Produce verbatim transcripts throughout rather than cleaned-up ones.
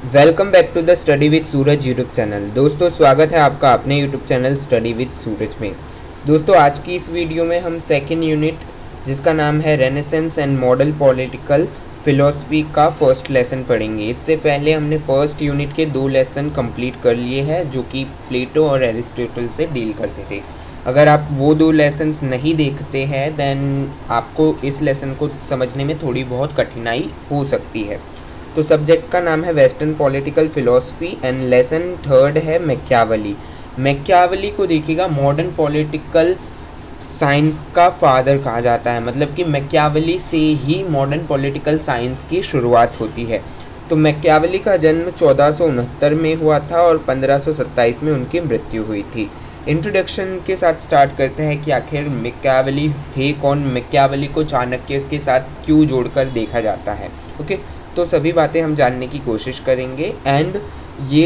Welcome back to the study with Suraj YouTube channel. दोस्तों स्वागत है आपका अपने YouTube channel study with Suraj में। दोस्तों आज की इस वीडियो में हम सेकेंड यूनिट जिसका नाम है Renaissance and modern political philosophy का फर्स्ट लेसन पढ़ेंगे। इससे पहले हमने फर्स्ट यूनिट के दो लेसन कंप्लीट कर लिए हैं जो कि प्लेटो और एरिस्टोटल से डील करते थे। अगर आप वो दो लेसन्स नहीं देखते हैं देन आपको इस लेसन को समझने में थोड़ी बहुत कठिनाई हो सकती है। तो सब्जेक्ट का नाम है western political philosophy and lesson third है मैकियावेली। मैकियावेली को देखिएगा मॉडर्न पॉलिटिकल साइंस का फादर कहा जाता है, मतलब कि मैकियावेली से ही मॉडर्न पॉलिटिकल साइंस की शुरुआत होती है। तो मैकियावेली का जन्म चौदह सौ उनहत्तर में हुआ था और पंद्रह सौ सत्ताईस में उनकी मृत्यु हुई थी। इंट्रोडक्शन के साथ स्टार्ट करते हैं कि आखिर मैकियावेली थे कौन, मैकियावेली को चाणक्य के साथ क्यों जोड़कर देखा जाता है। ओके, तो सभी बातें हम जानने की कोशिश करेंगे। एंड ये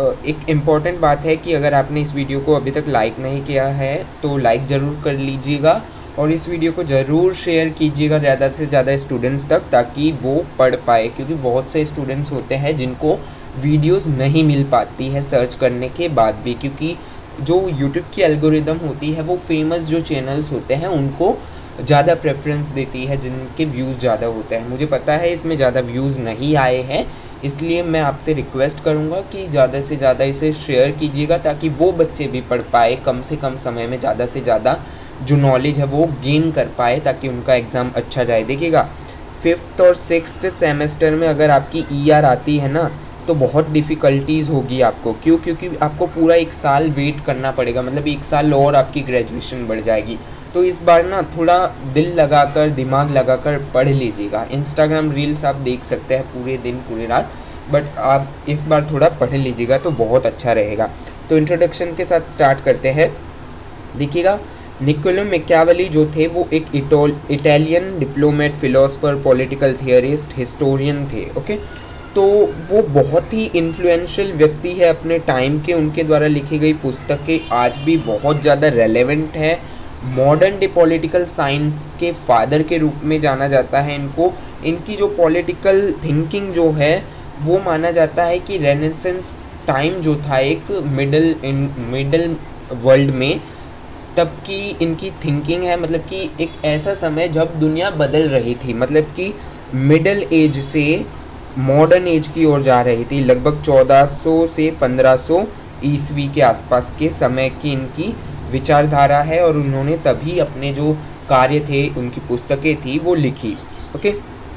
एक इम्पॉर्टेंट बात है कि अगर आपने इस वीडियो को अभी तक लाइक नहीं किया है तो लाइक ज़रूर कर लीजिएगा और इस वीडियो को ज़रूर शेयर कीजिएगा ज़्यादा से ज़्यादा स्टूडेंट्स तक, ताकि वो पढ़ पाए, क्योंकि बहुत से स्टूडेंट्स होते हैं जिनको वीडियोस नहीं मिल पाती है सर्च करने के बाद भी, क्योंकि जो यूट्यूब की एल्गोरिदम होती है वो फेमस जो चैनल्स होते हैं उनको ज़्यादा प्रेफरेंस देती है जिनके व्यूज़ ज़्यादा होते हैं। मुझे पता है इसमें ज़्यादा व्यूज़ नहीं आए हैं, इसलिए मैं आपसे रिक्वेस्ट करूँगा कि ज़्यादा से ज़्यादा इसे शेयर कीजिएगा ताकि वो बच्चे भी पढ़ पाए, कम से कम समय में ज़्यादा से ज़्यादा जो नॉलेज है वो गेन कर पाए ताकि उनका एग्ज़ाम अच्छा जाए। देखिएगा फिफ्थ और सिक्स्थ सेमेस्टर में अगर आपकी ई आर आती है ना तो बहुत डिफ़िकल्टीज़ होगी आपको। क्यों? क्योंकि आपको पूरा एक साल वेट करना पड़ेगा, मतलब एक साल और आपकी ग्रेजुएशन बढ़ जाएगी। तो इस बार ना थोड़ा दिल लगाकर दिमाग लगाकर पढ़ लीजिएगा। इंस्टाग्राम रील्स आप देख सकते हैं पूरे दिन पूरी रात, बट आप इस बार थोड़ा पढ़ लीजिएगा तो बहुत अच्छा रहेगा। तो इंट्रोडक्शन के साथ स्टार्ट करते हैं। देखिएगा निकोलो मैकियावेली जो थे वो एक Italian diplomat, philosopher, political theorist, historian थे। ओके, तो वो बहुत ही इन्फ्लुएंशियल व्यक्ति है अपने टाइम के। उनके द्वारा लिखी गई पुस्तकें आज भी बहुत ज़्यादा रेलेवेंट है। मॉडर्न डे पॉलिटिकल साइंस के फादर के रूप में जाना जाता है इनको। इनकी जो पॉलिटिकल थिंकिंग जो है वो माना जाता है कि रेनेसेंस टाइम जो था एक मिडल इन मिडल वर्ल्ड में, तब की इनकी थिंकिंग है, मतलब कि एक ऐसा समय जब दुनिया बदल रही थी, मतलब कि मिडल एज से मॉडर्न एज की ओर जा रही थी। लगभग चौदह सौ से पंद्रह सौ ईस्वी के आसपास के समय की इनकी विचारधारा है और उन्होंने तभी अपने जो कार्य थे, उनकी पुस्तकें थी वो लिखी। ओके,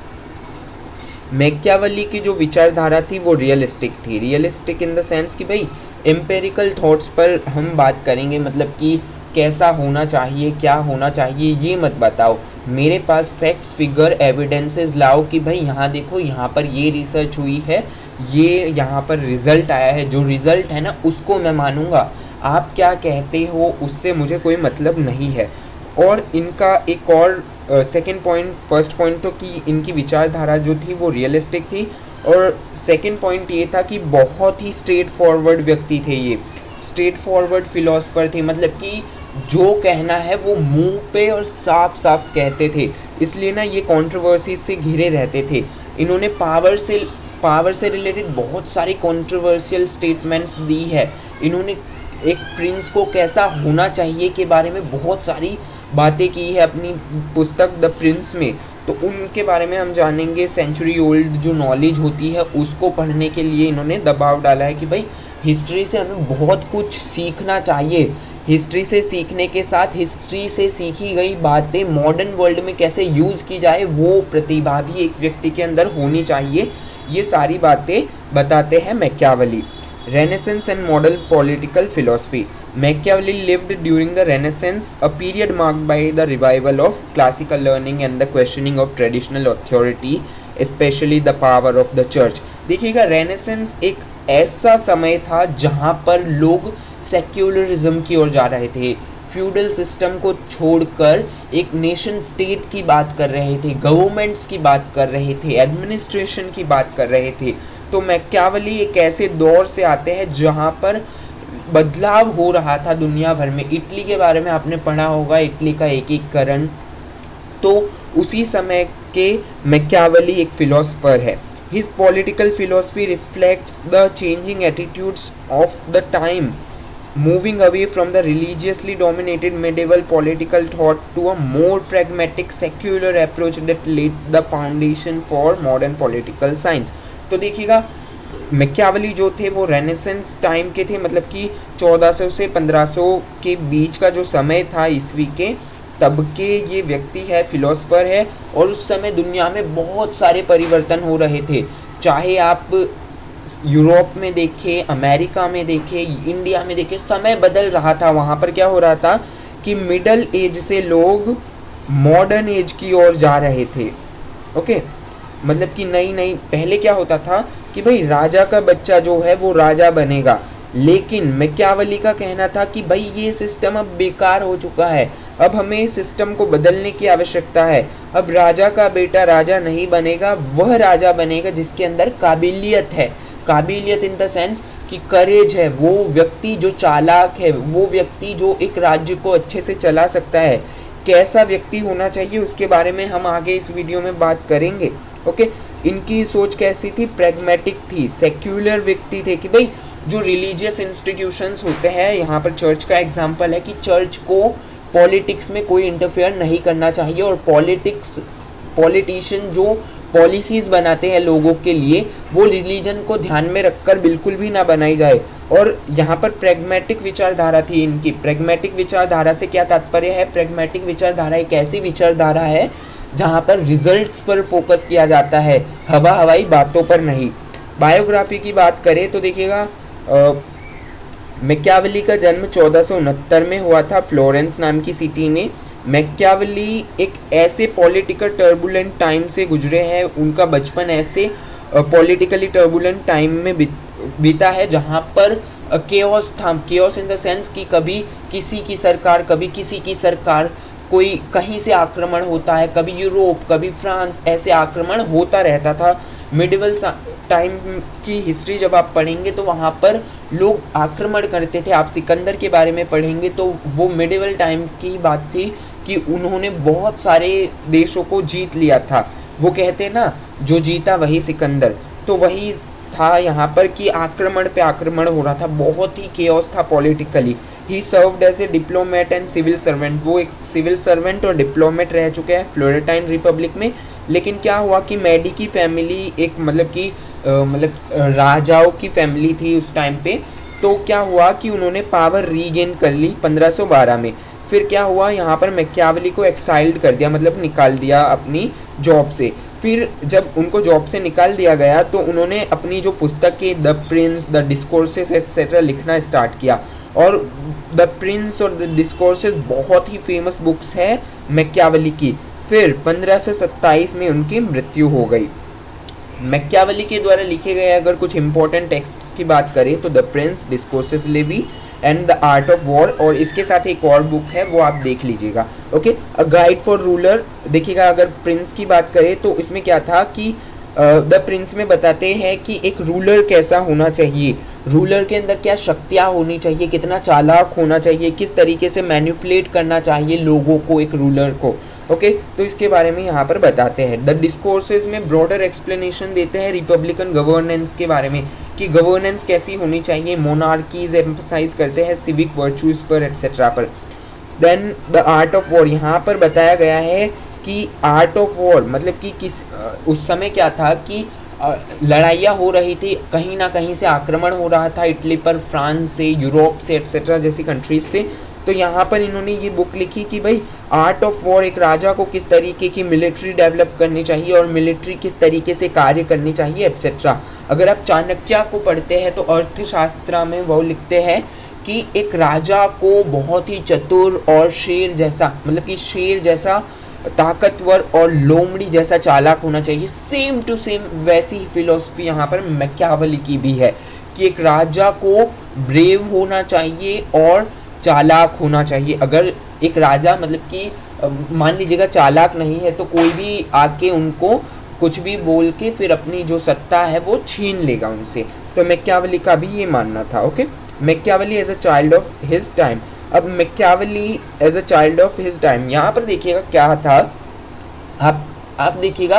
मैकियावेली की जो विचारधारा थी वो रियलिस्टिक थी। रियलिस्टिक इन द सेंस कि भाई एम्पेरिकल थॉट्स पर हम बात करेंगे, मतलब कि कैसा होना चाहिए, क्या होना चाहिए, ये मत बताओ, मेरे पास फैक्ट्स, फिगर, एविडेंसेस लाओ कि भाई यहाँ देखो, यहाँ पर ये रिसर्च हुई है, ये यहाँ पर रिज़ल्ट आया है, जो रिज़ल्ट है ना उसको मैं मानूंगा, आप क्या कहते हो उससे मुझे कोई मतलब नहीं है। और इनका एक और सेकंड पॉइंट, फर्स्ट पॉइंट तो कि इनकी विचारधारा जो थी वो रियलिस्टिक थी, और सेकंड पॉइंट ये था कि बहुत ही स्ट्रेट फॉरवर्ड व्यक्ति थे, ये स्ट्रेट फॉरवर्ड फिलोसोफर थे, मतलब कि जो कहना है वो मुंह पे और साफ साफ कहते थे, इसलिए ना ये कंट्रोवर्सी से घिरे रहते थे। इन्होंने पावर से पावर से रिलेटेड बहुत सारी कंट्रोवर्शियल स्टेटमेंट्स दी है। इन्होंने एक प्रिंस को कैसा होना चाहिए के बारे में बहुत सारी बातें की है अपनी पुस्तक द प्रिंस में, तो उनके बारे में हम जानेंगे। सेंचुरी ओल्ड जो नॉलेज होती है उसको पढ़ने के लिए इन्होंने दबाव डाला है कि भाई हिस्ट्री से हमें बहुत कुछ सीखना चाहिए। हिस्ट्री से सीखने के साथ हिस्ट्री से सीखी गई बातें मॉडर्न वर्ल्ड में कैसे यूज़ की जाए वो प्रतिभा भी एक व्यक्ति के अंदर होनी चाहिए। ये सारी बातें बताते हैं Machiavelli. Renaissance and modern political philosophy. Machiavelli lived during the Renaissance, a period marked by the revival of classical learning and the questioning of traditional authority, especially the power of the church. देखिएगा Renaissance एक ऐसा समय था जहाँ पर लोग secularism की ओर जा रहे थे, फ्यूडल सिस्टम को छोड़कर एक नेशन स्टेट की बात कर रहे थे, गवर्नमेंट्स की बात कर रहे थे, एडमिनिस्ट्रेशन की बात कर रहे थे। तो मैकियावेली एक ऐसे दौर से आते हैं जहाँ पर बदलाव हो रहा था दुनिया भर में। इटली के बारे में आपने पढ़ा होगा, इटली का एकीकरण, तो उसी समय के मैकियावेली एक फिलोसोफर है। His political philosophy reflects the changing attitudes of the time, moving away from the religiously dominated medieval political thought to a more pragmatic secular approach that laid the foundation for modern political science. तो देखिएगा Machiavelli जो थे वो renaissance time के थे, मतलब कि चौदह सौ से पंद्रह सौ के बीच का जो समय था ईस्वी के, तब के ये व्यक्ति है, फिलोसफर है, और उस समय दुनिया में बहुत सारे परिवर्तन हो रहे थे। चाहे आप यूरोप में देखें, अमेरिका में देखें, इंडिया में देखें, समय बदल रहा था। वहाँ पर क्या हो रहा था कि मिडल एज से लोग मॉडर्न एज की ओर जा रहे थे। ओके, मतलब कि नई नई, पहले क्या होता था कि भाई राजा का बच्चा जो है वो राजा बनेगा, लेकिन मैकियावेली का कहना था कि भाई ये सिस्टम अब बेकार हो चुका है, अब हमें इस सिस्टम को बदलने की आवश्यकता है। अब राजा का बेटा राजा नहीं बनेगा, वह राजा बनेगा जिसके अंदर काबिलियत है। काबिलियत इन द सेंस कि करेज है, वो व्यक्ति जो चालाक है, वो व्यक्ति जो एक राज्य को अच्छे से चला सकता है। कैसा व्यक्ति होना चाहिए उसके बारे में हम आगे इस वीडियो में बात करेंगे। ओके, इनकी सोच कैसी थी? प्रैग्मेटिक थी, सेक्युलर व्यक्ति थे कि भाई जो रिलीजियस इंस्टीट्यूशंस होते हैं, यहाँ पर चर्च का एग्जांपल है कि चर्च को पॉलिटिक्स में कोई इंटरफेयर नहीं करना चाहिए, और पॉलिटिक्स पॉलिटिशियन जो पॉलिसीज़ बनाते हैं लोगों के लिए, वो रिलीजन को ध्यान में रखकर बिल्कुल भी ना बनाई जाए। और यहाँ पर प्रैग्मेटिक विचारधारा थी इनकी। प्रैग्मेटिक विचारधारा से क्या तात्पर्य है? प्रैग्मेटिक विचारधारा एक ऐसी विचारधारा है जहाँ पर रिजल्ट्स पर फोकस किया जाता है, हवा हवाई बातों पर नहीं। बायोग्राफी की बात करें तो देखिएगा, मैकियावेली का जन्म चौदह सौ उनहत्तर में हुआ था फ्लोरेंस नाम की सिटी में। मैकियावेली एक ऐसे पॉलिटिकल टर्बुलेंट टाइम से गुजरे हैं, उनका बचपन ऐसे पॉलिटिकली टर्बुलेंट टाइम में बीता है जहाँ पर केओस था। केओस इन द सेंस कि कभी किसी की सरकार, कभी किसी की सरकार, कोई कहीं से आक्रमण होता है, कभी यूरोप, कभी फ्रांस, ऐसे आक्रमण होता रहता था। मिडिवल टाइम की हिस्ट्री जब आप पढ़ेंगे तो वहाँ पर लोग आक्रमण करते थे। आप सिकंदर के बारे में पढ़ेंगे तो वो मिडिवल टाइम की बात थी कि उन्होंने बहुत सारे देशों को जीत लिया था। वो कहते हैं ना, जो जीता वही सिकंदर, तो वही था यहाँ पर कि आक्रमण पे आक्रमण हो रहा था, बहुत ही केओस था politically. He served as a diplomat and civil servant. वो एक सिविल सर्वेंट और डिप्लोमेट रह चुके हैं फ्लोरेंटाइन रिपब्लिक में। लेकिन क्या हुआ कि मेडी की फैमिली एक मतलब कि मतलब राजाओं की फैमिली थी उस टाइम पे, तो क्या हुआ कि उन्होंने पावर रीगेन कर ली पंद्रह सौ बारह में। फिर क्या हुआ, यहाँ पर मैकियावेली को एक्साइल्ड कर दिया, मतलब निकाल दिया अपनी जॉब से। फिर जब उनको जॉब से निकाल दिया गया तो उन्होंने अपनी जो पुस्तकें the Prince, the Discourses etcetera लिखना स्टार्ट किया, और द प्रिंस और द डिस्कोर्सेस बहुत ही फेमस बुक्स है मैकियावेली की। फिर पंद्रह सौ सत्ताईस में उनकी मृत्यु हो गई। मैकियावेली के द्वारा लिखे गए अगर कुछ इंपॉर्टेंट टेक्स्ट्स की बात करें तो the Prince, Discourses Livy and the Art of War, और इसके साथ एक और बुक है वो आप देख लीजिएगा। Okay, a guide for ruler. देखिएगा, अगर प्रिंस की बात करें तो इसमें क्या था कि द uh, प्रिंस में बताते हैं कि एक रूलर कैसा होना चाहिए, रूलर के अंदर क्या शक्तियाँ होनी चाहिए, कितना चालाक होना चाहिए, किस तरीके से मैनिपुलेट करना चाहिए लोगों को, एक रूलर को। ओके okay, तो इसके बारे में यहाँ पर बताते हैं। द डिस्कोर्सेज में ब्रॉडर एक्सप्लेनेशन देते हैं रिपब्लिकन गवर्नेंस के बारे में कि गवर्नेंस कैसी होनी चाहिए, मोनार्कीज एम्फसाइज करते हैं सिविक वर्चूज़ पर एक्सेट्रा पर। Then the Art of War, यहाँ पर बताया गया है कि आर्ट ऑफ वॉर मतलब कि किस उस समय क्या था कि लड़ाइयाँ हो रही थी, कहीं ना कहीं से आक्रमण हो रहा था इटली पर, फ्रांस से, यूरोप से एक्सेट्रा जैसी कंट्रीज से। तो यहाँ पर इन्होंने ये बुक लिखी कि भाई आर्ट ऑफ वॉर, एक राजा को किस तरीके की मिलिट्री डेवलप करनी चाहिए और मिलिट्री किस तरीके से कार्य करनी चाहिए एक्सेट्रा। अगर आप चाणक्य को पढ़ते हैं तो अर्थशास्त्र में वो लिखते हैं कि एक राजा को बहुत ही चतुर और शेर जैसा, मतलब कि शेर जैसा ताकतवर और लोमड़ी जैसा चालाक होना चाहिए। सेम टू सेम वैसी ही फिलोसफी यहाँ पर मैकियावेली की भी है कि एक राजा को ब्रेव होना चाहिए और चालाक होना चाहिए। अगर एक राजा मतलब कि मान लीजिएगा चालाक नहीं है तो कोई भी आके उनको कुछ भी बोल के फिर अपनी जो सत्ता है वो छीन लेगा उनसे। तो मैकियावेली का भी ये मानना था। Okay, Machiavelli as a child of his time. अब Machiavelli as a child of his time, यहाँ पर देखिएगा क्या था, आप आप देखिएगा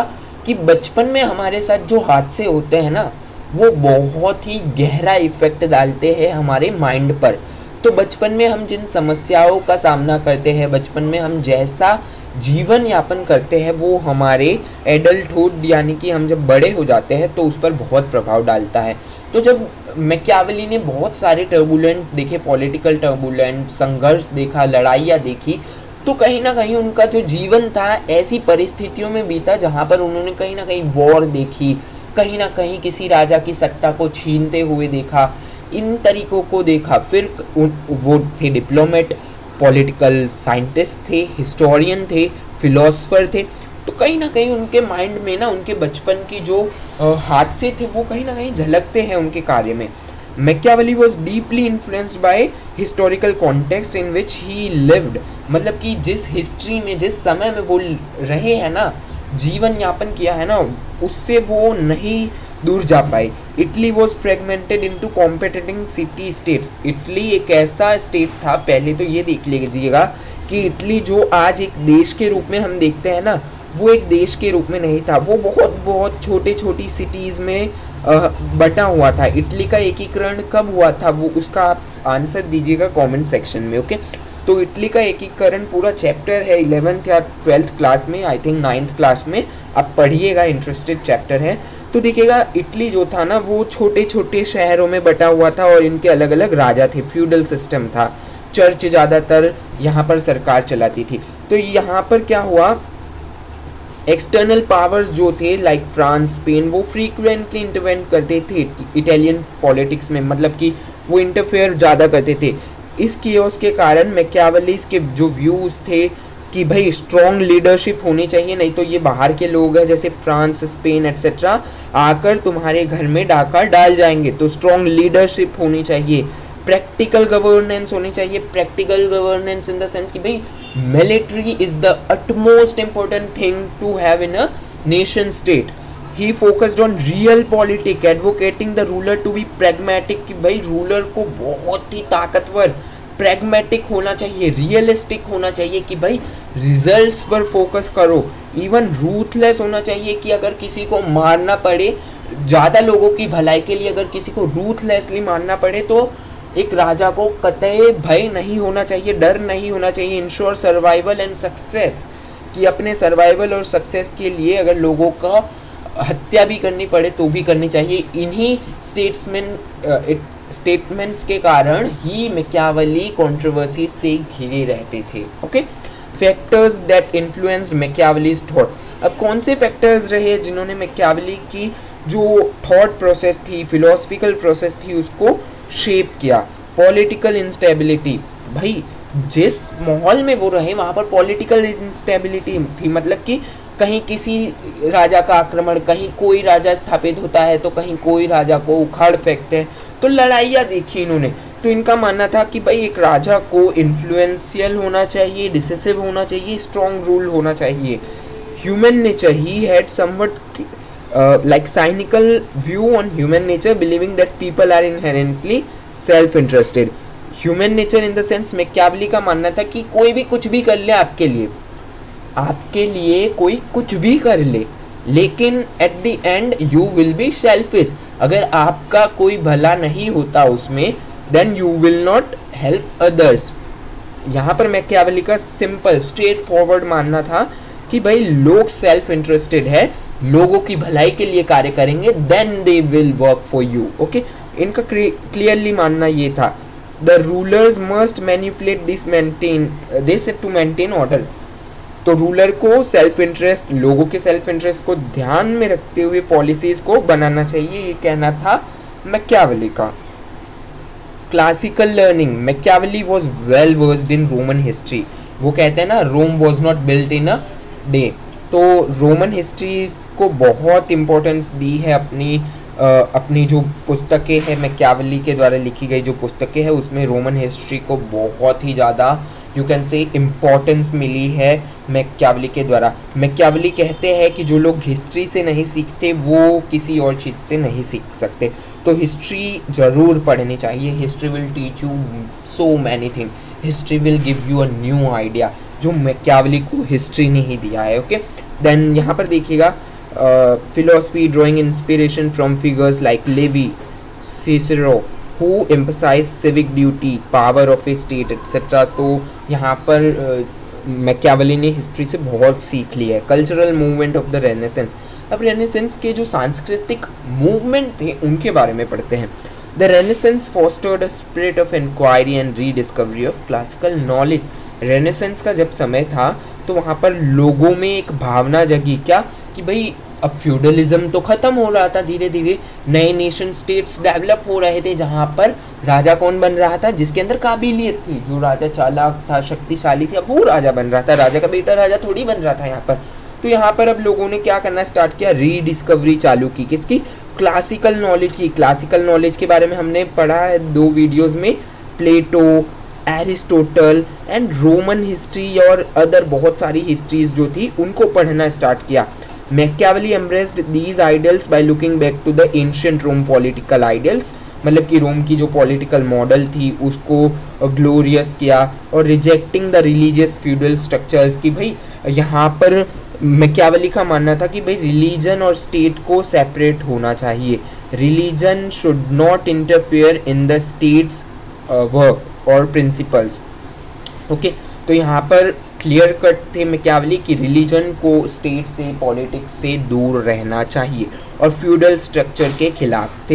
कि बचपन में हमारे साथ जो हादसे होते हैं ना, वो बहुत ही गहरा इफेक्ट डालते हैं हमारे माइंड पर। तो बचपन में हम जिन समस्याओं का सामना करते हैं, बचपन में हम जैसा जीवन यापन करते हैं, वो हमारे एडल्टहुड यानी कि हम जब बड़े हो जाते हैं तो उस पर बहुत प्रभाव डालता है। तो जब मैकियावेली ने बहुत सारे टर्बुलेंट देखे, पॉलिटिकल टर्बुलेंट, संघर्ष देखा, लड़ाइयाँ देखी, तो कहीं ना कहीं उनका जो जीवन था ऐसी परिस्थितियों में बीता जहाँ पर उन्होंने कहीं ना कहीं वॉर देखी, कहीं ना कहीं किसी राजा की सत्ता को छीनते हुए देखा, इन तरीकों को देखा। फिर वो थे डिप्लोमेट, पॉलिटिकल साइंटिस्ट थे, हिस्टोरियन थे, फिलोसफर थे। तो कहीं ना कहीं उनके माइंड में ना उनके बचपन की जो हादसे थे वो कहीं ना कहीं झलकते हैं उनके कार्य में। Machiavelli was deeply influenced by historical context in which he lived, मतलब कि जिस हिस्ट्री में, जिस समय में वो रहे हैं ना, जीवन यापन किया है ना, उससे वो नहीं दूर जा पाए। Italy was fragmented into competing city states. Italy एक ऐसा स्टेट था, पहले तो ये देख लीजिएगा कि इटली जो आज एक देश के रूप में हम देखते हैं ना, वो एक देश के रूप में नहीं था, वो बहुत बहुत छोटे छोटी सिटीज़ में बटा हुआ था। इटली का एकीकरण कब हुआ था, वो उसका आप आंसर दीजिएगा कमेंट सेक्शन में, ओके। तो इटली का एकीकरण पूरा चैप्टर है इलेवेंथ या ट्वेल्थ क्लास में, आई थिंक नाइन्थ क्लास में आप पढ़िएगा, इंटरेस्टेड चैप्टर है। तो देखिएगा इटली जो था ना, वो छोटे छोटे शहरों में बटा हुआ था और इनके अलग अलग राजा थे, फ्यूडल सिस्टम था, चर्च ज़्यादातर यहाँ पर सरकार चलाती थी। तो यहाँ पर क्या हुआ, एक्सटर्नल पावर्स जो थे लाइक फ्रांस, स्पेन, वो फ्रीक्वेंटली इंटरवेंट करते थे इटालियन पॉलिटिक्स में, मतलब कि वो इंटरफेयर ज़्यादा करते थे। इस कियोस के कारण मैकियावेली के जो व्यूज़ थे कि भाई स्ट्रॉन्ग लीडरशिप होनी चाहिए, नहीं तो ये बाहर के लोग हैं जैसे फ्रांस, स्पेन एट्सेट्रा आकर तुम्हारे घर में डाका डाल जाएंगे, तो स्ट्रॉन्ग लीडरशिप होनी चाहिए, प्रैक्टिकल गवर्नेंस होनी चाहिए। Practical governance in the sense कि भाई military is the utmost important thing to have in a nation state. He focused on realpolitik, advocating the ruler to be pragmatic, कि भाई ruler को बहुत ही ताकतवर, pragmatic होना चाहिए, रियलिस्टिक होना चाहिए, कि भाई रिजल्ट्स पर फोकस करो। इवन रूथलेस होना चाहिए कि अगर किसी को मारना पड़े, ज़्यादा लोगों की भलाई के लिए अगर किसी को रूथलेसली मारना पड़े, तो एक राजा को कतई भय नहीं होना चाहिए, डर नहीं होना चाहिए। इंश्योर सर्वाइवल एंड सक्सेस, कि अपने सर्वाइवल और सक्सेस के लिए अगर लोगों का हत्या भी करनी पड़े तो भी करनी चाहिए। इन्हीं स्टेट्समैन स्टेटमेंट्स के कारण ही मैकियावेली कंट्रोवर्सी से घिरे रहते थे, okay. Factors that influenced Machiavelli's thought, अब कौन से फैक्टर्स रहे जिन्होंने मैकियावेली की जो थॉट प्रोसेस थी, फिलोसफिकल प्रोसेस थी, उसको शेप किया। पॉलिटिकल इंस्टेबिलिटी, भाई जिस माहौल में वो रहे वहाँ पर पॉलिटिकल इंस्टेबिलिटी थी, मतलब कि कहीं किसी राजा का आक्रमण, कहीं कोई राजा स्थापित होता है तो कहीं कोई राजा को उखाड़ फेंकते हैं, तो लड़ाइयाँ देखी इन्होंने। तो इनका मानना था कि भाई एक राजा को इन्फ्लुएंशियल होना चाहिए, डिसिसिव होना चाहिए, स्ट्रॉन्ग रूल होना चाहिए। Human nature, he had somewhat like cynical view on human nature, believing that people are inherently self interested. Human nature in the sense Machiavelli का मानना था कि कोई भी कुछ भी कर ले आपके लिए, आपके लिए कोई कुछ भी कर ले, लेकिन at the end you will be selfish. अगर आपका कोई भला नहीं होता उसमें, then you will not help others. यहाँ पर मैकियावेली का सिंपल स्ट्रेट फॉरवर्ड मानना था कि भाई लोग सेल्फ इंटरेस्टेड है, लोगों की भलाई के लिए कार्य करेंगे, then they will work for you, okay. इनका क्लियरली मानना ये था। The rulers must manipulate this maintain this to maintain order, तो रूलर को सेल्फ इंटरेस्ट, लोगों के सेल्फ इंटरेस्ट को ध्यान में रखते हुए पॉलिसीज को बनाना चाहिए, ये कहना था मैकियावेली का। Classical learning, Machiavelli was well versed in Roman history. वो कहते हैं ना, Rome was not built in a day, तो रोमन हिस्ट्रीज को बहुत इम्पोर्टेंस दी है। अपनी आ, अपनी जो पुस्तकें हैं, मैकियावेली के द्वारा लिखी गई जो पुस्तकें हैं, उसमें रोमन हिस्ट्री को बहुत ही ज़्यादा यू कैन से इम्पोर्टेंस मिली है मैकियावेली के द्वारा। मैकियावेली कहते हैं कि जो लोग हिस्ट्री से नहीं सीखते वो किसी और चीज़ से नहीं सीख सकते, तो हिस्ट्री ज़रूर पढ़नी चाहिए। History will teach you so many thing, history will give you a new idea, जो मैकियावेली को हिस्ट्री ने ही दिया है, ओके। देन यहाँ पर देखिएगा philosophy drawing inspiration from figures like Livy, Cicero, who emphasize civic duty, power of a state et cetera. तो यहाँ पर मैकियावेली ने हिस्ट्री से बहुत सीख लिया है. Cultural movement of the Renaissance. अब रेनेसेंस के जो सांस्कृतिक मूवमेंट थे उनके बारे में पढ़ते हैं. The Renaissance fostered a spirit of inquiry and rediscovery of classical knowledge. Renaissance का जब समय था तो वहाँ पर लोगों में एक भावना जगी, क्या कि भाई अब फ्यूडलिज्म तो ख़त्म हो रहा था धीरे धीरे, नए नेशन स्टेट्स डेवलप हो रहे थे जहाँ पर राजा कौन बन रहा था, जिसके अंदर काबिलियत थी. जो राजा चालाक था, शक्तिशाली था, वो राजा बन रहा था. राजा का बेटा राजा थोड़ी बन रहा था यहाँ पर. तो यहाँ पर अब लोगों ने क्या करना स्टार्ट किया, रीडिस्कवरी चालू की. किसकी? क्लासिकल नॉलेज की. क्लासिकल नॉलेज के बारे में हमने पढ़ा है दो वीडियोज़ में. Plato, Aristotle and Roman history और अदर बहुत सारी हिस्ट्रीज जो थी उनको पढ़ना स्टार्ट किया. Machiavelli embraced these ideals by looking back to the ancient Rome political ideals. मतलब कि रोम की जो पॉलिटिकल मॉडल थी उसको ग्लोरियस किया और rejecting the religious feudal structures. की भाई यहाँ पर मैकियावेली का मानना था कि भाई रिलीजन और स्टेट को सेपरेट होना चाहिए. Religion should not interfere in the state's work और प्रिंसिपल्स. ओके, तो यहाँ पर क्लियर कट थे मैकियावेली कि रिलीजन को स्टेट से, पॉलिटिक्स से दूर रहना चाहिए और फ्यूडल स्ट्रक्चर के खिलाफ थे.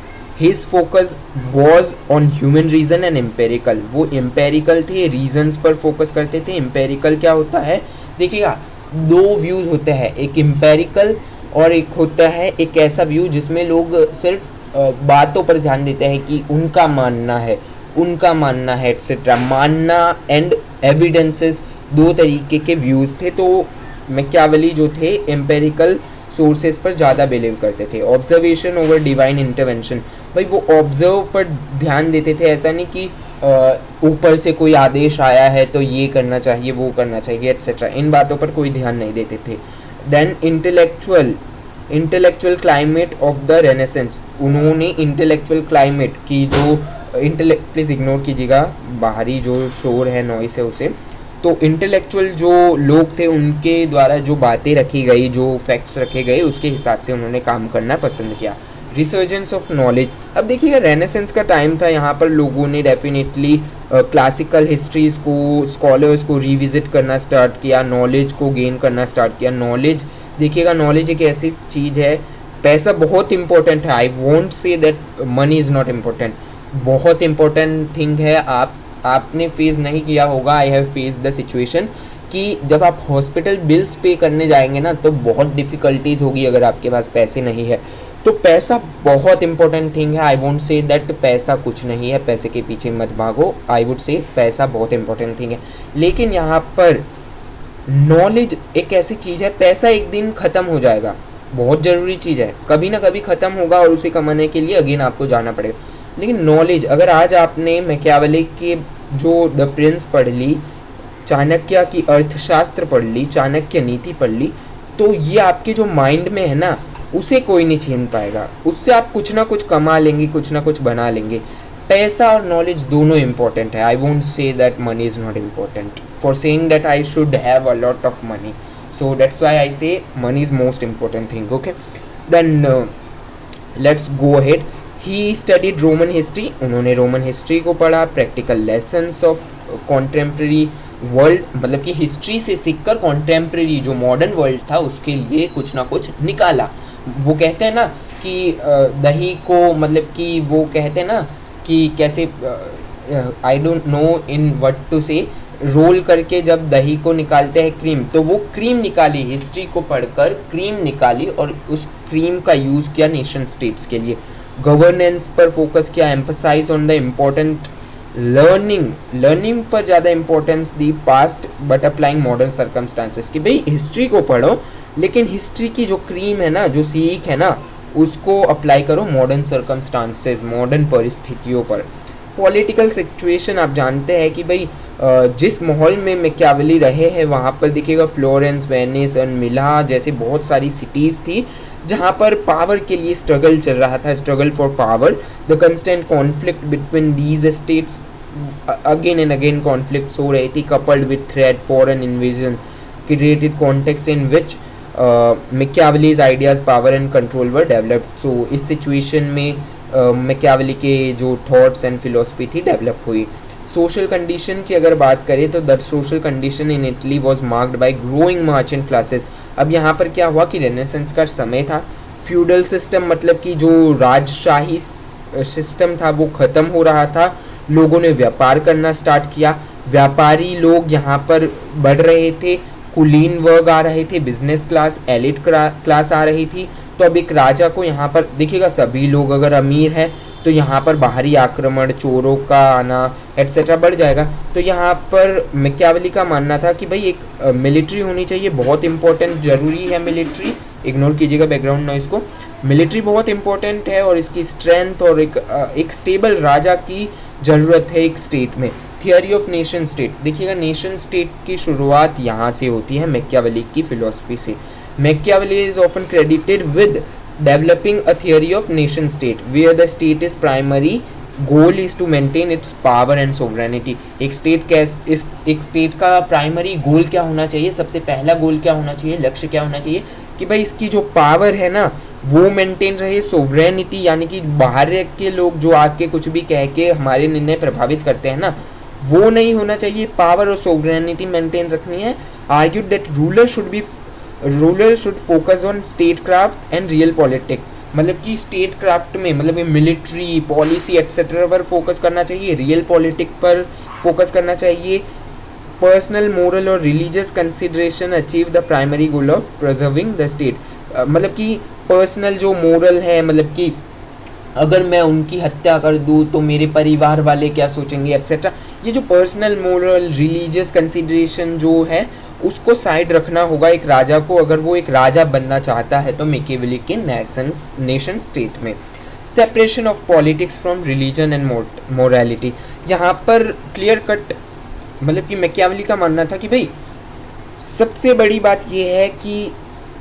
His focus was on human reason and empirical. वो एम्पेरिकल थे, रीजन्स पर फोकस करते थे. एम्पेरिकल क्या होता है, देखिएगा दो व्यूज़ होते हैं, एक एम्पेरिकल और एक होता है एक ऐसा व्यू जिसमें लोग सिर्फ बातों पर ध्यान देते हैं कि उनका मानना है, उनका मानना है एक्सेट्रा. मानना एंड एविडेंसेस दो तरीके के व्यूज़ थे. तो मैकियावेली जो थे एम्पेरिकल सोर्सेज पर ज़्यादा बिलीव करते थे. Observation over divine intervention. भाई वो ऑब्जर्व पर ध्यान देते थे, ऐसा नहीं कि ऊपर से कोई आदेश आया है तो ये करना चाहिए, वो करना चाहिए एक्सेट्रा. इन बातों पर कोई ध्यान नहीं देते थे. Then intellectual intellectual climate of the Renaissance. उन्होंने इंटेलेक्चुअल क्लाइमेट की जो इंटेलेक्ट प्लीज़ इग्नोर कीजिएगा, बाहरी जो शोर है, नॉइस है उसे. तो इंटेलेक्चुअल जो लोग थे उनके द्वारा जो बातें रखी गई, जो फैक्ट्स रखे गए, उसके हिसाब से उन्होंने काम करना पसंद किया. Resurgence of knowledge. अब देखिएगा रेनेसेंस का टाइम था, यहाँ पर लोगों ने डेफिनेटली क्लासिकल हिस्ट्रीज को, स्कॉलर्स को रिविजिट करना स्टार्ट किया, नॉलेज को गेन करना स्टार्ट किया. नॉलेज देखिएगा, नॉलेज एक ऐसी चीज़ है, पैसा बहुत इंपॉर्टेंट है. I won't say that money is not important. बहुत इंपॉर्टेंट थिंग है. आप आपने फेस नहीं किया होगा, I have face the situation कि जब आप हॉस्पिटल बिल्स पे करने जाएंगे ना तो बहुत डिफ़िकल्टीज़ होगी अगर आपके पास पैसे नहीं है. तो पैसा बहुत इंपॉर्टेंट थिंग है. आई वोंट से दैट पैसा कुछ नहीं है, पैसे के पीछे मत भागो. आई वुड से पैसा बहुत इंपॉर्टेंट थिंग है. लेकिन यहाँ पर नॉलेज एक ऐसी चीज़ है, पैसा एक दिन ख़त्म हो जाएगा, बहुत ज़रूरी चीज़ है, कभी ना कभी ख़त्म होगा और उसे कमाने के लिए अगेन आपको जाना पड़ेगा. लेकिन नॉलेज, अगर आज आपने मैकियावेली के जो द प्रिंस पढ़ ली, चाणक्य की अर्थशास्त्र पढ़ ली, चाणक्य नीति पढ़ ली, तो ये आपके जो माइंड में है ना उसे कोई नहीं छीन पाएगा. उससे आप कुछ ना कुछ कमा लेंगे, कुछ ना कुछ बना लेंगे. पैसा और नॉलेज दोनों इंपॉर्टेंट है. I won't say that money is not important for saying that I should have a lot of money. So that's why I say money is most important thing. Okay, then let's go ahead. He studied Roman history. उन्होंने Roman history को पढ़ा. Practical lessons of contemporary world, मतलब कि history से सीखकर contemporary जो modern world था उसके लिए कुछ ना कुछ निकाला. वो कहते हैं ना कि दही को, मतलब कि वो कहते हैं ना कि कैसे, I don't know in what to say, role करके जब दही को निकालते हैं क्रीम, तो वो क्रीम निकाली, हिस्ट्री को पढ़कर क्रीम निकाली और उस क्रीम का यूज़ किया नेशन स्टेट्स के लिए. गवर्नेंस पर फोकस किया, emphasize on the important learning learning पर ज़्यादा इंपॉर्टेंस दी. Past but applying modern circumstances. कि भाई हिस्ट्री को पढ़ो लेकिन हिस्ट्री की जो क्रीम है ना, जो सीख है ना, उसको अप्लाई करो मॉडर्न सर्कमस्टांसेस, मॉडर्न परिस्थितियों पर. पॉलिटिकल सिचुएशन आप जानते हैं कि भाई जिस माहौल में मैकियावेली रहे हैं वहाँ पर देखिएगा फ्लोरेंस, वेनिस और मिला जैसे बहुत सारी सिटीज़ थी जहाँ पर पावर के लिए स्ट्रगल चल रहा था, struggle for power. The constant conflict between these states, again and again conflicts हो रही थी, coupled with threat foreign invasion, created context in which Machiavelli's ideas power and control were developed. So इस situation में Machiavelli के जो thoughts and philosophy थी develop हुई। Social condition की अगर बात करें तो the social condition in Italy was marked by growing merchant classes. अब यहाँ पर क्या हुआ कि रेनेसेंस का समय था, फ्यूडल सिस्टम मतलब कि जो राजशाही सिस्टम था वो ख़त्म हो रहा था, लोगों ने व्यापार करना स्टार्ट किया, व्यापारी लोग यहाँ पर बढ़ रहे थे, कुलीन वर्ग आ रहे थे, बिजनेस क्लास, एलिट क्लास आ रही थी। तो अब एक राजा को यहाँ पर देखिएगा, सभी लोग अगर अमीर हैं तो यहाँ पर बाहरी आक्रमण, चोरों का आना एट्सेट्रा बढ़ जाएगा। तो यहाँ पर मैकियावेली का मानना था कि भाई एक मिलिट्री होनी चाहिए, बहुत इंपॉर्टेंट, ज़रूरी है मिलिट्री, इग्नोर कीजिएगा बैकग्राउंड नॉइस को। मिलिट्री बहुत इंपॉर्टेंट है और इसकी स्ट्रेंथ और एक एक स्टेबल राजा की ज़रूरत है एक स्टेट में। थियोरी ऑफ नेशन स्टेट, देखिएगा नेशन स्टेट की शुरुआत यहाँ से होती है मैकियावेली की फिलॉसफी से। Machiavelli is often credited with developing a theory of nation state where the state is primary goal is to maintain its power and sovereignty। एक स्टेट कैस इस एक स्टेट का प्राइमरी गोल क्या होना चाहिए, सबसे पहला गोल क्या होना चाहिए, लक्ष्य क्या होना चाहिए कि भाई इसकी जो पावर है ना वो मेंटेन रहे, सोवरेनिटी यानी कि बाहर के लोग जो आके कुछ भी कह के हमारे निर्णय प्रभावित करते हैं ना वो नहीं होना चाहिए, पावर और सोवरेनिटी मेंटेन रखनी है। Argued that ruler should be ruler should focus on statecraft and realpolitik, मतलब कि स्टेट क्राफ्ट में मतलब मिलिट्री पॉलिसी एक्सेट्रा पर फोकस करना चाहिए, रियल पॉलिटिक पर फोकस करना चाहिए। पर्सनल मोरल और religious consideration achieve the primary goal of preserving the state, मतलब कि पर्सनल जो मोरल है, मतलब कि अगर मैं उनकी हत्या कर दूँ तो मेरे परिवार वाले क्या सोचेंगे एक्सेट्रा, ये जो पर्सनल मोरल रिलीजियस कंसिडरेशन जो है उसको साइड रखना होगा एक राजा को, अगर वो एक राजा बनना चाहता है तो मैकियावेली के नेशन नेशन स्टेट में। Separation of politics from religion and morality, यहाँ पर क्लियर कट मतलब कि मैकियावेली का मानना था कि भाई सबसे बड़ी बात ये है कि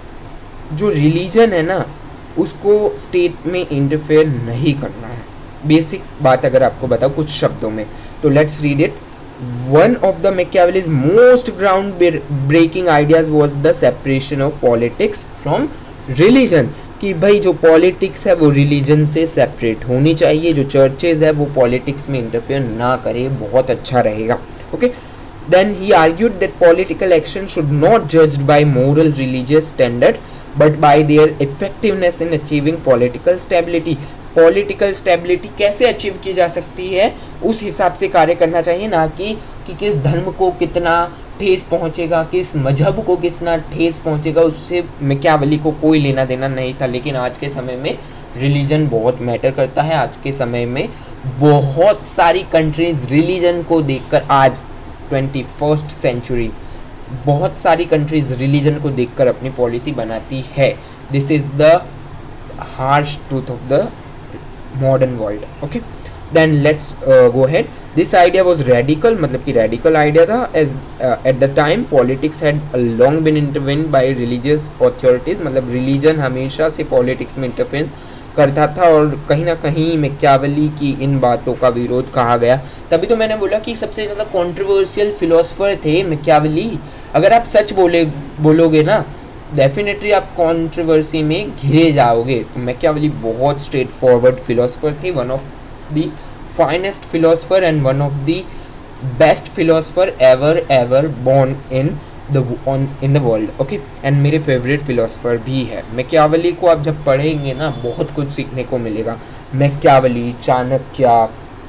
जो रिलीजन है ना उसको स्टेट में इंटरफेयर नहीं करना है। बेसिक बात अगर आपको बताओ कुछ शब्दों में तो let's read it. One of the Machiavelli's most ground-breaking ideas was the separation of politics from religion, कि भाई जो पॉलिटिक्स है वो रिलीजन से सेपरेट होनी चाहिए, जो चर्चेज है वो पॉलिटिक्स में इंटरफेयर ना करे, बहुत अच्छा रहेगा। Okay, then he argued that political action should not judged by moral religious standard but by their effectiveness in achieving political stability. Political stability कैसे अचीव की जा सकती है उस हिसाब से कार्य करना चाहिए, ना कि कि किस धर्म को कितना ठेस पहुंचेगा, किस मजहब को कितना ठेस पहुंचेगा, उससे मैकियावेली को कोई लेना देना नहीं था। लेकिन आज के समय में रिलीजन बहुत मैटर करता है। आज के समय में बहुत सारी कंट्रीज रिलीजन को देखकर, आज ट्वेंटी फर्स्ट सेंचुरी बहुत सारी कंट्रीज रिलीजन को देखकर अपनी पॉलिसी बनाती है। This is the harsh truth of the modern world। okay, then let's uh, go ahead। this idea was radical, मतलब कि radical idea था as uh, at the time politics had long been intervened by religious authorities, मतलब religion हमेशा से politics में intervene करता था और कहीं ना कहीं मैकियावेली की इन बातों का विरोध कहा गया। तभी तो मैंने बोला कि सबसे ज़्यादा कंट्रोवर्शियल फिलोसफर थे मैकियावेली। अगर आप सच बोले बोलोगे ना डेफिनेटली आप कंट्रोवर्सी में घिरे जाओगे। तो मैकियावेली बहुत स्ट्रेट फॉरवर्ड फिलोसफर थे, one of the finest philosopher and one of the best philosopher ever ever born in the on in the world. Okay, and मेरे फेवरेट फिलोसफर भी है। मैकियावेली को आप जब पढ़ेंगे ना बहुत कुछ सीखने को मिलेगा। मैकियावेली, चाणक्य,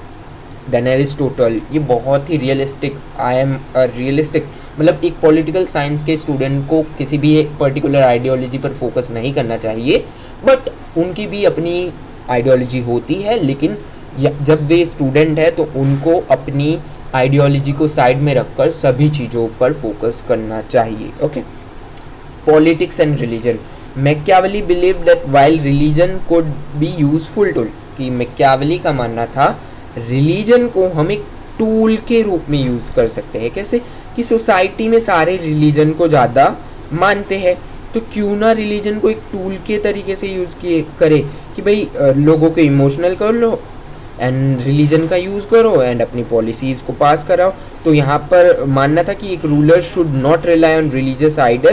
देन एरिस्टोटल, ये बहुत ही realistic, I am a realistic, मतलब एक पॉलिटिकल साइंस के स्टूडेंट को किसी भी एक पर्टिकुलर आइडियोलॉजी पर फोकस नहीं करना चाहिए, बट उनकी भी अपनी आइडियोलॉजी होती है, लेकिन जब वे स्टूडेंट है तो उनको अपनी आइडियोलॉजी को साइड में रखकर सभी चीज़ों पर फोकस करना चाहिए। Okay, politics and religion, Machiavelli believe that while religion could be useful tool, कि मैकियावेली का मानना था रिलीजन को हम एक टूल के रूप में यूज़ कर सकते हैं। कैसे कि सोसाइटी में सारे रिलीजन को ज़्यादा मानते हैं, तो क्यों ना रिलीजन को एक टूल के तरीके से यूज़ किए करे कि भाई लोगों को इमोशनल कर लो एंड रिलीजन का यूज़ करो एंड अपनी पॉलिसीज़ को पास कराओ। तो यहाँ पर मानना था कि एक ruler should not rely on religious idol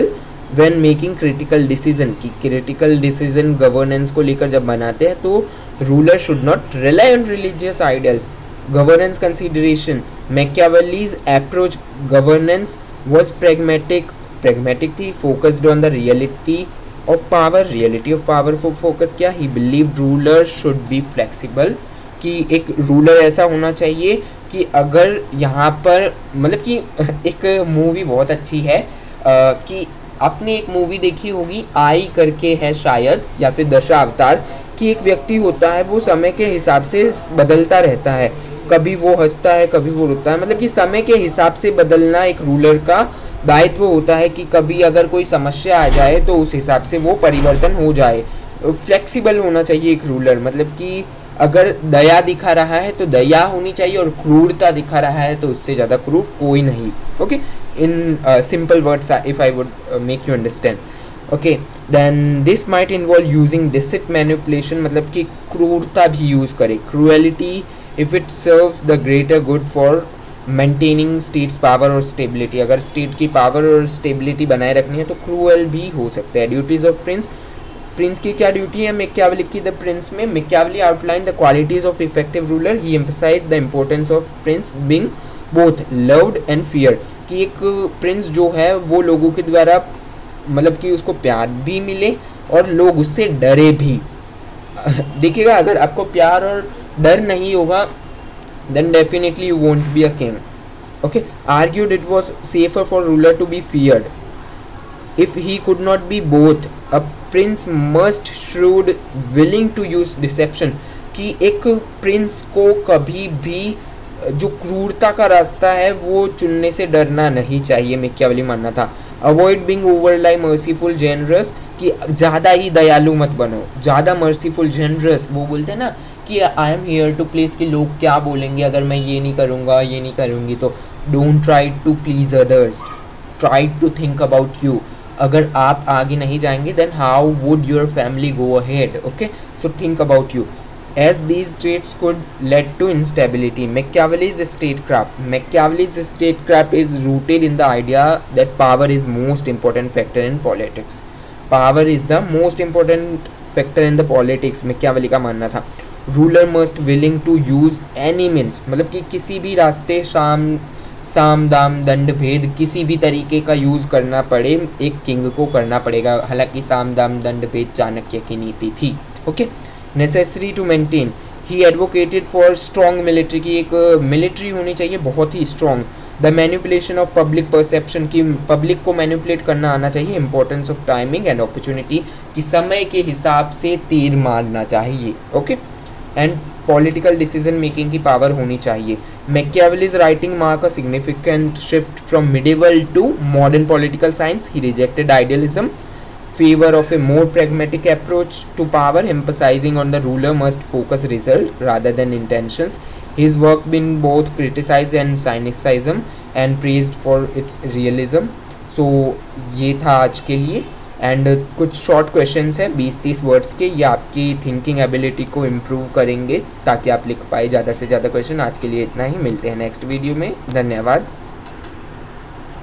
when making critical decision, की क्रिटिकल डिसीजन गवर्नेंस को लेकर जब बनाते हैं तो ruler should not rely on religious ideals. Governance consideration, Machiavelli's approach governance was pragmatic pragmatic थी, focused on the reality of power reality of power को focus किया. he believed ruler should be flexible, कि एक ruler ऐसा होना चाहिए कि अगर यहाँ पर मतलब कि एक मूवी बहुत अच्छी है आ, कि आपने एक मूवी देखी होगी आई करके है शायद, या फिर दशावतार, कि एक व्यक्ति होता है वो समय के हिसाब से बदलता रहता है, कभी वो हंसता है कभी वो रोता है, मतलब कि समय के हिसाब से बदलना एक रूलर का दायित्व होता है कि कभी अगर कोई समस्या आ जाए तो उस हिसाब से वो परिवर्तन हो जाए. फ्लेक्सिबल होना चाहिए एक रूलर, मतलब कि अगर दया दिखा रहा है तो दया होनी चाहिए और क्रूरता दिखा रहा है तो उससे ज़्यादा क्रूर कोई नहीं. Okay, in simple words if I would make you understand. Okay, then this might involve using deceit manipulation, मतलब कि क्रूरता भी यूज़ करे, cruelty if it serves the greater good for maintaining state's power और stability. अगर state की power और stability बनाए रखनी है तो cruel भी हो सकता है. duties of prince, prince की क्या duty है मैकियावेली की the prince में? Machiavelli outlined the qualities of effective ruler. he emphasized the importance of prince being both loved and feared, कि एक prince जो है वो लोगों के द्वारा मतलब कि उसको प्यार भी मिले और लोग उससे डरे भी. देखिएगा, अगर आपको प्यार और डर नहीं होगा then definitely you won't be a king. Okay, argued it was safer for ruler to be feared if he could not be both. A prince must shrewd willing to use deception, कि एक Prince को कभी भी जो क्रूरता का रास्ता है वो चुनने से डरना नहीं चाहिए, मैकियावेली मानना था. Avoid being overly merciful generous, कि ज़्यादा ही दयालु मत बनो, ज़्यादा मर्सीफुल जेनरस, वो बोलते हैं ना कि I am here to please, कि लोग क्या बोलेंगे अगर मैं ये नहीं करूँगा ये नहीं करूँगी. तो don't try to please others, try to think about you. अगर आप आगे नहीं जाएंगे then how would your family go ahead. Okay, so think about you. As these traits could lead to instability. Machiavelli's statecraft, Machiavelli's statecraft is rooted in the idea that power is most important factor in politics. Power is the most important factor in the politics, Machiavelli का मानना था. Ruler must willing to use any means, मतलब कि किसी भी रास्ते शाम साम दाम दंड भेद किसी भी तरीके का यूज़ करना पड़े एक किंग को करना पड़ेगा. हालांकि साम दाम दंड भेद चाणक्य की नीति थी. Okay, necessary to maintain, he advocated for strong military, की एक मिलिट्री होनी चाहिए बहुत ही strong. The manipulation of public perception, की पब्लिक को मैनिपुलेट करना आना चाहिए. Importance of timing and opportunity, कि समय के हिसाब से तीर मारना चाहिए. Okay, and political decision making की पावर होनी चाहिए. Machiavelli's writing mark a significant shift from medieval to modern political science. He rejected idealism, favour of a more pragmatic approach to power, emphasizing on the ruler must focus result rather than intentions. His work been both criticized and cynicism and praised for its realism. So ये था आज के लिए. And कुछ short questions हैं बीस तीस words के, ये आपकी थिंकिंग एबिलिटी को इम्प्रूव करेंगे ताकि आप लिख पाए ज़्यादा से ज़्यादा क्वेश्चन. आज के लिए इतना ही, मिलते हैं नेक्स्ट वीडियो में. धन्यवाद.